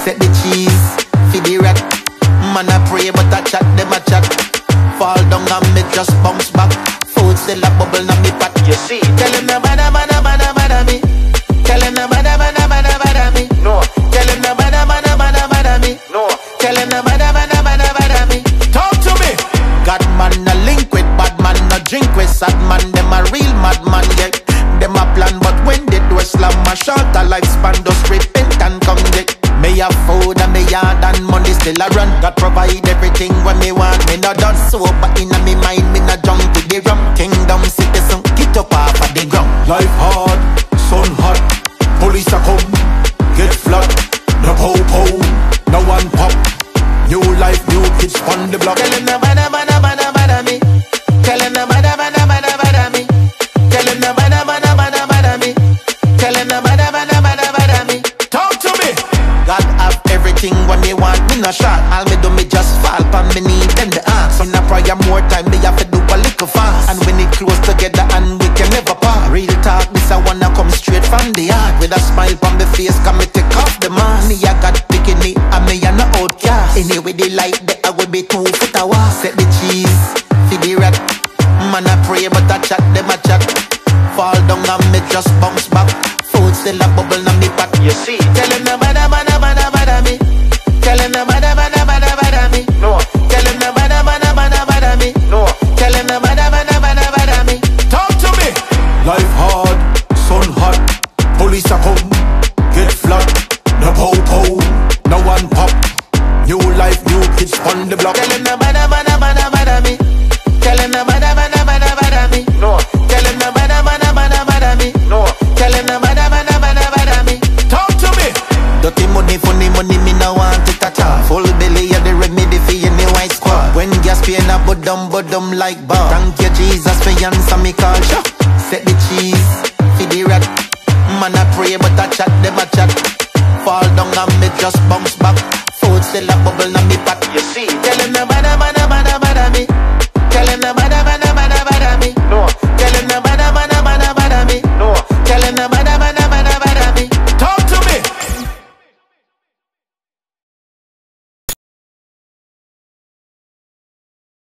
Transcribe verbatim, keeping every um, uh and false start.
Set the cheese for the rat. Man I pray but I chat them a chat. Fall down and me just bounce back. Food still a bubble na me pot. You see, Tell him no bada bada bada bada me. Tell him no bada bada bada bada me. no, Tell him no bada bada bada bada me. no. Tell him no bada bada bada bada me. Talk to me. God man a link with bad man, a drink with sad man. Them a real madman, yeah. Them a plan, but when they do a slam, a shorter lifespan, just repent and come get. Me have food and me yard and money still a run. God provide everything when me want. Me not done sober in a me mind, me not drunk to the rum. Kingdom citizen, get up off of the ground. Life hard, sun hot, police a come, get flat, no pow pow, no one pop. New life, new kids on the block. Tell him no bada bada bada bada me. Tell him no bada bada bada bada me. Tell him no bada bada bada bada me. Tell him no bada bada bada bada me. Talk to me. God have everything when me want, me no shot. All me do me just fall pan me knee, then the ask. In a prayer more time, me have to do a little fast. And when it close together and we can never part. Real talk, this I wanna come straight from the heart. With a smile on my face, come me take off the mask. Me I got bikini, and me a no outcast. Anyway they like that I will be two foot a walk. Set the cheese for the rat. Man I pray but I chat them a chat. Fall down and me just bounce back. Food still a bubble na me pot. You see, Tell him no bada bada bada bada me. Tell him no bada bada bada bada me. no, Tell him no bada bada bada bada me. no. Tell him no bada bada bada bada me. Talk to me. Life hard, sun hot, police a come, get flat, no pow pow, no one pop. New life, new kids on the block. Tell him no bada bada bada bada me. Tell him no bada bada bada bada me. No, Tell him no bada bada bada bada me. no. Tell him no bada bada bada bada me. Talk to me. Dirty money, funny money, me no want it at all. Full belly of the remedy for any white squad. When gas pain a budum budum like bar. Thank you Jesus for answer me call. Sure. Set the cheese for the rat. Man I pray but I chat them a chat. Fall down and me just bounce back. Food still a bubble na me pot.